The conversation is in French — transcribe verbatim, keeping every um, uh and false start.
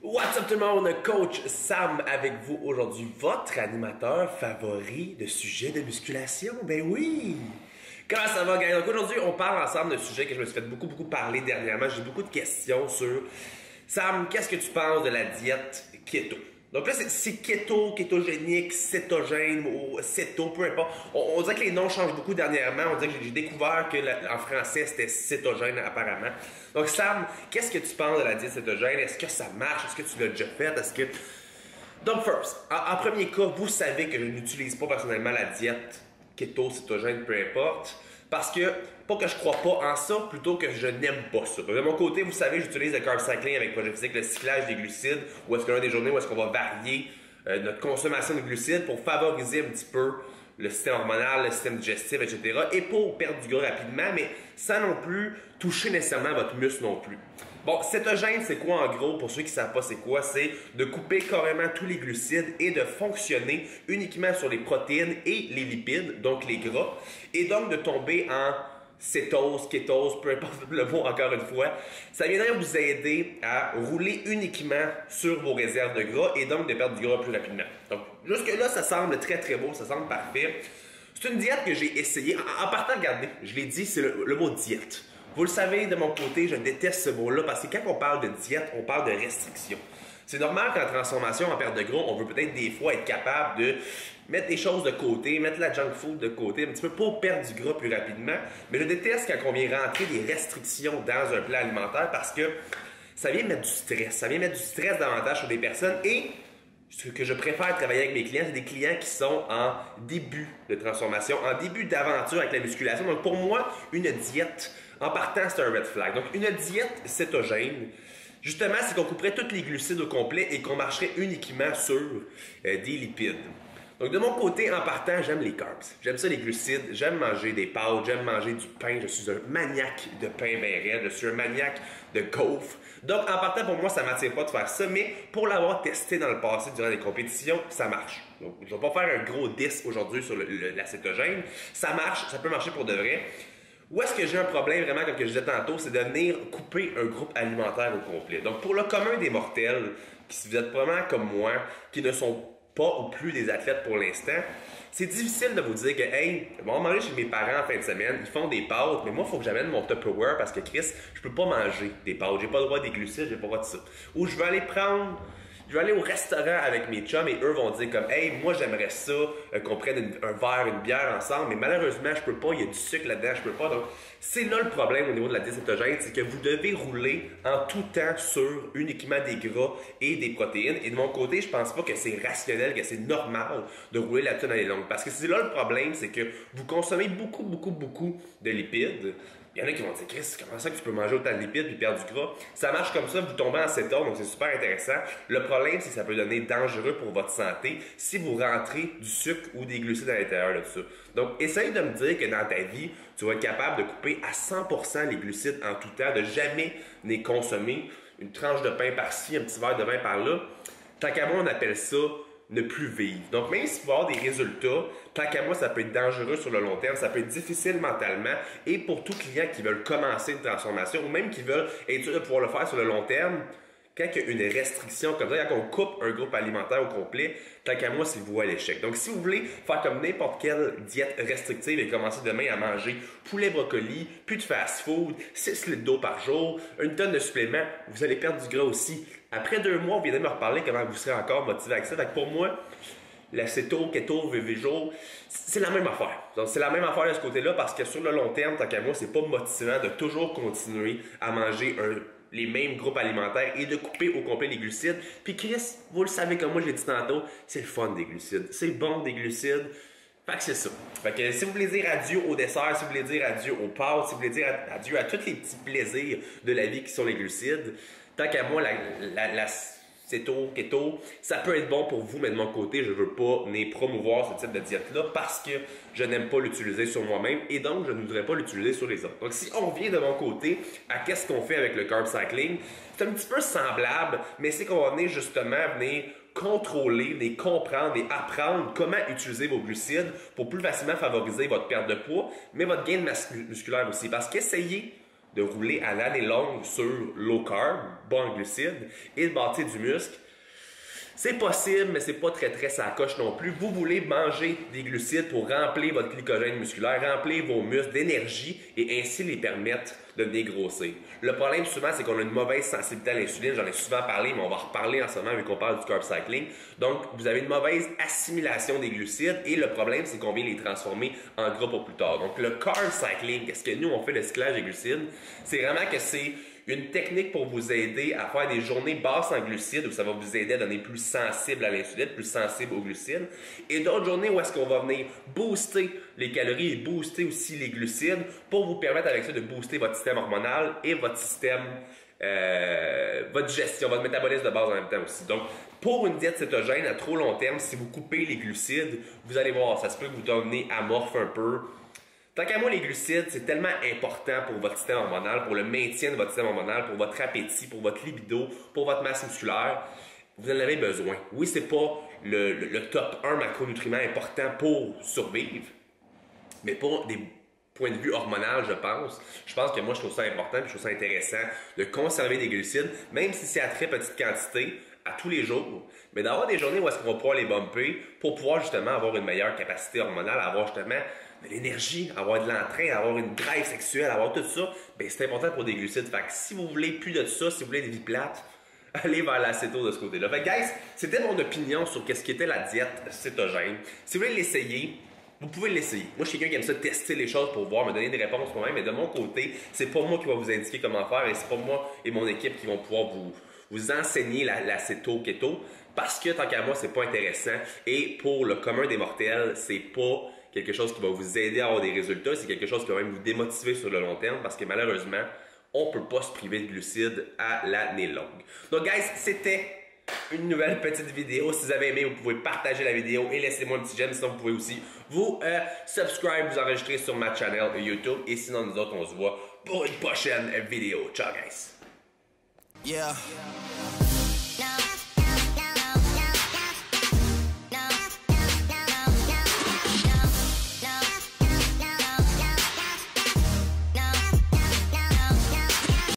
What's up tout le monde, coach Sam avec vous aujourd'hui, votre animateur favori de sujets de musculation. Ben oui! Comment ça va, gars? Donc aujourd'hui, on parle ensemble d'un sujet que je me suis fait beaucoup, beaucoup parler dernièrement. J'ai beaucoup de questions sur Sam, qu'est-ce que tu penses de la diète keto? Donc là, c'est keto, kétogénique, cétogène ou céto, peu importe. On, on dirait que les noms changent beaucoup dernièrement. On dirait que j'ai découvert que la, en français, c'était cétogène apparemment. Donc Sam, qu'est-ce que tu penses de la diète cétogène? Est-ce que ça marche? Est-ce que tu l'as déjà fait? Est-ce que... Donc first, en, en premier cas, vous savez que je n'utilise pas personnellement la diète keto, cétogène, peu importe. Parce que, pas que je crois pas en ça, plutôt que je n'aime pas ça. De mon côté, vous savez, j'utilise le carb cycling avec Projet Physique, le cyclage des glucides, où est-ce qu'on a des journées où est-ce qu'on va varier euh, notre consommation de glucides pour favoriser un petit peu le système hormonal, le système digestif, et cetera. Et pour perdre du gras rapidement, mais sans non plus toucher nécessairement votre muscle non plus. Bon, cétogène, c'est quoi en gros? Pour ceux qui ne savent pas c'est quoi, c'est de couper carrément tous les glucides et de fonctionner uniquement sur les protéines et les lipides, donc les gras, et donc de tomber en cétose, kétose, peu importe le mot encore une fois. Ça viendrait vous aider à rouler uniquement sur vos réserves de gras et donc de perdre du gras plus rapidement. Donc jusque-là, ça semble très très beau, ça semble parfait. C'est une diète que j'ai essayée. En, en partant, regardez, je l'ai dit, c'est le, le mot diète. Vous le savez, de mon côté, je déteste ce mot-là parce que quand on parle de diète, on parle de restriction. C'est normal qu'en transformation, en perte de gras, on veut peut-être des fois être capable de mettre des choses de côté, mettre la junk food de côté, un petit peu pour perdre du gras plus rapidement. Mais je déteste quand on vient rentrer des restrictions dans un plat alimentaire parce que ça vient mettre du stress. Ça vient mettre du stress davantage sur des personnes et ce que je préfère travailler avec mes clients, c'est des clients qui sont en début de transformation, en début d'aventure avec la musculation. Donc pour moi, une diète, en partant, c'est un red flag. Donc une diète cétogène, justement, c'est qu'on couperait tous les glucides au complet et qu'on marcherait uniquement sur euh, des lipides. Donc de mon côté, en partant, j'aime les carbs. J'aime ça les glucides, j'aime manger des pâtes, j'aime manger du pain. Je suis un maniaque de pain bien raide, je suis un maniaque de gaufres. Donc en partant, pour moi, ça ne m'attire pas de faire ça, mais pour l'avoir testé dans le passé durant des compétitions, ça marche. Donc je ne vais pas faire un gros diss aujourd'hui sur le, le, la cétogène. Ça marche, ça peut marcher pour de vrai. Où est-ce que j'ai un problème vraiment, comme que je disais tantôt, c'est de venir couper un groupe alimentaire au complet. Donc pour le commun des mortels, qui si vous êtes vraiment comme moi, qui ne sont pas ou plus des athlètes pour l'instant, c'est difficile de vous dire que, hey, je vais manger chez mes parents en fin de semaine, ils font des pâtes, mais moi, il faut que j'amène mon Tupperware parce que, Chris, je peux pas manger des pâtes, j'ai pas le droit des glucides, j'ai pas le droit de ça. Ou je vais aller prendre... Je vais aller au restaurant avec mes chums et eux vont dire comme « Hey, moi j'aimerais ça euh, qu'on prenne une, un verre, une bière ensemble, mais malheureusement je peux pas, il y a du sucre là-dedans, je peux pas. » Donc c'est là le problème au niveau de la diète cétogène, c'est que vous devez rouler en tout temps sur uniquement des gras et des protéines. Et de mon côté, je pense pas que c'est rationnel, que c'est normal de rouler là-dessus dans les longues. Parce que c'est là le problème, c'est que vous consommez beaucoup, beaucoup, beaucoup de lipides. Il y en a qui vont dire, Chris, comment ça que tu peux manger autant de lipides puis perdre du gras? Ça marche comme ça, vous tombez en cétone, donc c'est super intéressant. Le problème, c'est que ça peut devenir dangereux pour votre santé si vous rentrez du sucre ou des glucides à l'intérieur de ça. Donc, essaye de me dire que dans ta vie, tu vas être capable de couper à cent pour cent les glucides en tout temps, de jamais les consommer. Une tranche de pain par-ci, un petit verre de vin par-là. Tant qu'à moi, on appelle ça ne plus vivre. Donc, même si vous avoir des résultats, tant qu'à moi, ça peut être dangereux sur le long terme, ça peut être difficile mentalement. Et pour tout client qui veulent commencer une transformation ou même qui veulent être sûr de pouvoir le faire sur le long terme, quand il y a une restriction comme ça, quand on coupe un groupe alimentaire au complet, tant qu'à moi, c'est vous à l'échec. Donc, si vous voulez faire comme n'importe quelle diète restrictive et commencer demain à manger poulet brocoli, plus de fast-food, six litres d'eau par jour, une tonne de suppléments, vous allez perdre du gras aussi. Après deux mois, vous viendrez me reparler comment vous serez encore motivé avec ça. Donc, pour moi, la céto, keto, végétaux, c'est la même affaire. Donc, c'est la même affaire de ce côté-là parce que sur le long terme, tant qu'à moi, c'est pas motivant de toujours continuer à manger un les mêmes groupes alimentaires et de couper au complet les glucides. Puis Chris, vous le savez comme moi, je l'ai dit tantôt, c'est le fun des glucides. C'est bon des glucides. Fait que c'est ça. Fait que si vous voulez dire adieu au dessert, si vous voulez dire adieu aux pâtes, si vous voulez dire adieu à tous les petits plaisirs de la vie qui sont les glucides, tant qu'à moi, la, la, la céto, keto, ça peut être bon pour vous, mais de mon côté, je ne veux pas venir promouvoir ce type de diète-là parce que je n'aime pas l'utiliser sur moi-même et donc je ne voudrais pas l'utiliser sur les autres. Donc, si on vient de mon côté à qu'est-ce qu'on fait avec le carb cycling, c'est un petit peu semblable, mais c'est qu'on va venir justement venir contrôler, venir comprendre et apprendre comment utiliser vos glucides pour plus facilement favoriser votre perte de poids, mais votre gain de masse musculaire aussi. Parce qu'essayer de rouler à l'année longue sur low carb, bas en glucides, et de bâtir du muscle. C'est possible, mais c'est pas très très ça coche non plus. Vous voulez manger des glucides pour remplir votre glycogène musculaire, remplir vos muscles d'énergie et ainsi les permettre de venir grossir. Le problème souvent, c'est qu'on a une mauvaise sensibilité à l'insuline. J'en ai souvent parlé, mais on va reparler en ce moment vu qu'on parle du carb cycling. Donc, vous avez une mauvaise assimilation des glucides et le problème, c'est qu'on vient les transformer en gras pour plus tard. Donc, le carb cycling, qu'est-ce que nous on fait le cyclage des glucides? C'est vraiment que c'est une technique pour vous aider à faire des journées basses en glucides où ça va vous aider à donner plus sensible à l'insuline, plus sensible aux glucides. Et d'autres journées où est-ce qu'on va venir booster les calories et booster aussi les glucides pour vous permettre avec ça de booster votre système hormonal et votre système, euh, votre digestion, votre métabolisme de base en même temps aussi. Donc, pour une diète cétogène à trop long terme, si vous coupez les glucides, vous allez voir, ça se peut que vous devenez amorphe un peu. Tant qu'à moi, les glucides, c'est tellement important pour votre système hormonal, pour le maintien de votre système hormonal, pour votre appétit, pour votre libido, pour votre masse musculaire. Vous en avez besoin. Oui, c'est pas le, le, le top un macronutriment important pour survivre, mais pour des points de vue hormonal, je pense. Je pense que moi, je trouve ça important et je trouve ça intéressant de conserver des glucides, même si c'est à très petite quantité, à tous les jours, mais d'avoir des journées où est-ce qu'on va pouvoir les bumper pour pouvoir justement avoir une meilleure capacité hormonale, avoir justement de l'énergie, avoir de l'entrain, avoir une drive sexuelle, avoir tout ça, bien c'est important pour des glucides. Fait que si vous voulez plus de ça, si vous voulez des vies plates, allez vers la céto de ce côté-là. Fait que guys, c'était mon opinion sur qu'est-ce qu'était la diète cétogène. Si vous voulez l'essayer, vous pouvez l'essayer. Moi, je suis quelqu'un qui aime ça tester les choses pour voir, me donner des réponses moi-même, mais de mon côté, c'est pas moi qui va vous indiquer comment faire et c'est pas moi et mon équipe qui vont pouvoir vous, vous enseigner la, la céto-keto parce que tant qu'à moi, c'est pas intéressant et pour le commun des mortels, c'est pas quelque chose qui va vous aider à avoir des résultats, c'est quelque chose qui va même vous démotiver sur le long terme parce que malheureusement, on ne peut pas se priver de glucides à l'année longue. Donc guys, c'était une nouvelle petite vidéo. Si vous avez aimé, vous pouvez partager la vidéo et laissez-moi un petit j'aime. Sinon, vous pouvez aussi vous euh, subscribe, vous enregistrer sur ma chaîne YouTube. Et sinon, nous autres, on se voit pour une prochaine vidéo. Ciao guys! Yeah.